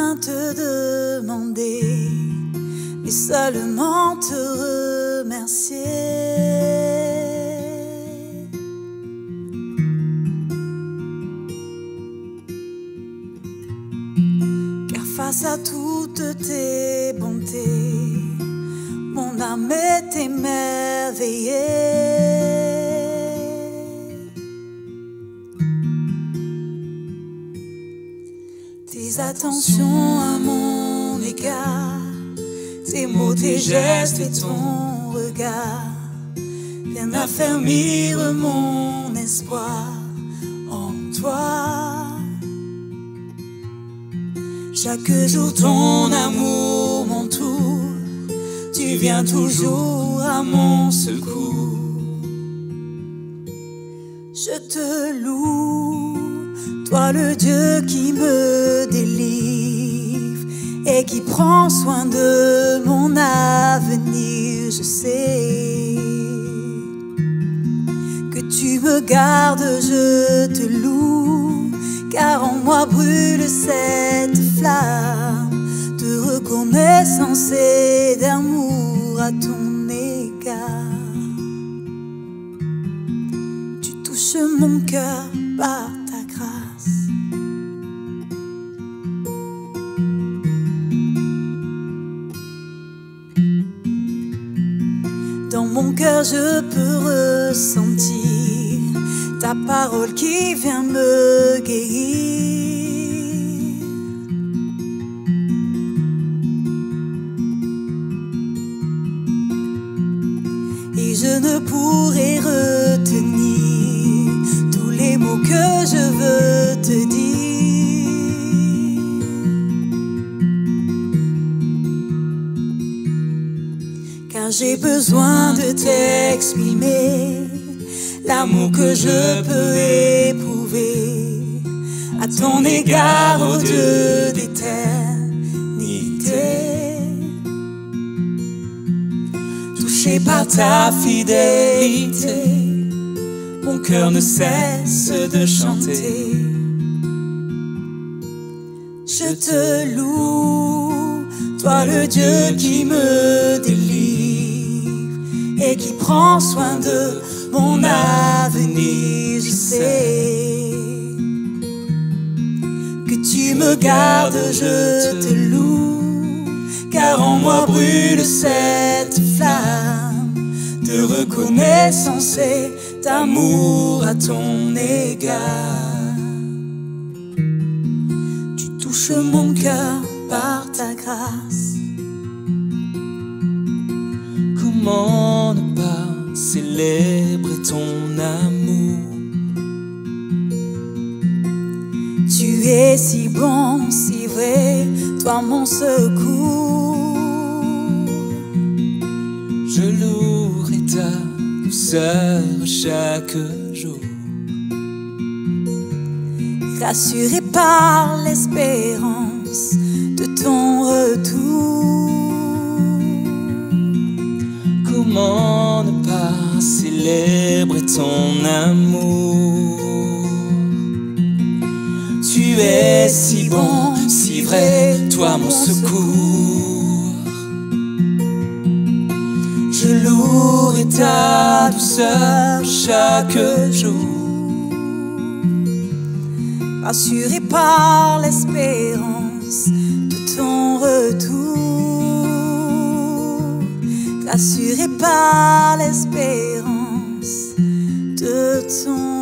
rien te demander, mais seulement te remercier. Car face à toutes tes bontés, mon âme est émerveillée. Tes attentions à mon égard, tes mots, tes gestes et ton regard viennent affermir mon espoir en toi. Chaque jour ton amour m'entoure, tu viens toujours à mon secours. Je te loue, toi le Dieu qui me délivre et qui prend soin de mon avenir. Je sais que tu me gardes, je te loue, car en moi brûle cette flamme de reconnaissance et d'amour à ton égard. Tu touches mon cœur par ta grâce. Dans mon cœur je peux ressentir ta parole qui vient me guérir. Et je ne pourrai retenir tous les mots que je veux te dire. Car j'ai besoin de t'exprimer l'amour que je peux éprouver à ton égard, ô Dieu d'éternité. Touché par ta fidélité, mon cœur ne cesse de chanter. Je te loue, toi le Dieu qui me délivre et qui prend soin de mon avenir. Je sais que tu me gardes, je te loue, car en moi brûle cette flamme de reconnaissance et d'amour à ton égard. Tu touches mon cœur par ta grâce. Comment ne pas célébrer ton amour? Tu es si bon, si vrai, toi mon secours. Je louerai ta douceur chaque jour, rassuré par l'espérance de ton retour. Comment ne pas célébrer ton amour? Tu es si bon, si vrai, toi mon secours. Je louerai ta douceur chaque jour, rassuré par l'espérance de ton retour. Rassuré par l'espérance de ton